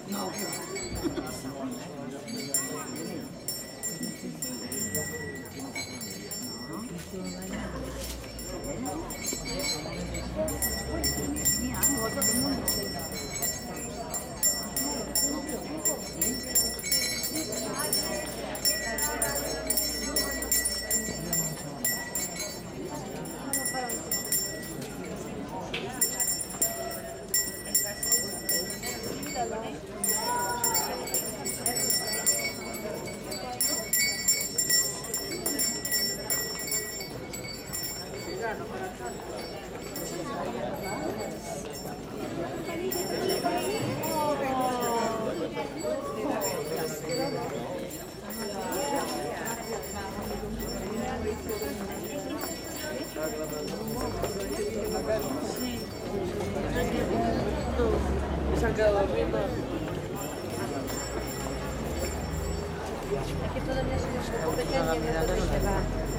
No, qué va. Mira, otro del mundo. Se han quedado dormidos. Es que todavía es un poco pequeño y no puede llevar.